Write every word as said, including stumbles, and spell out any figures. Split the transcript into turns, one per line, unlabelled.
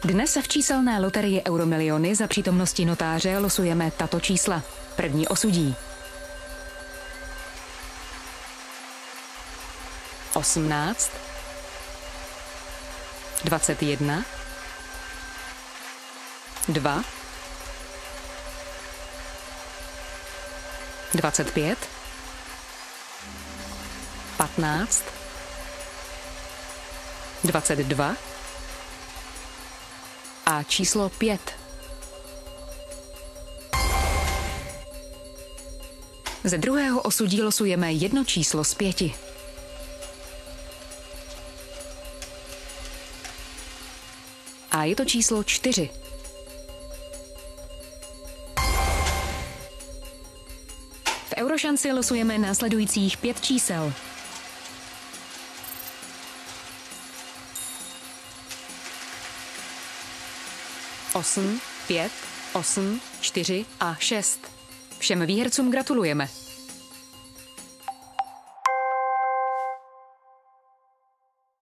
Dnes v číselné loterii Euromiliony za přítomnosti notáře losujeme tato čísla. První osudí. osmnáct, dvacet jedna, dva, dvacet pět, patnáct, dvacet dva a číslo pět. Ze druhého osudí losujeme jedno číslo z pěti. A je to číslo čtyři. V Eurošanci losujeme následujících pět čísel. osm, pět, osm, čtyři a šest. Všem výhercům gratulujeme.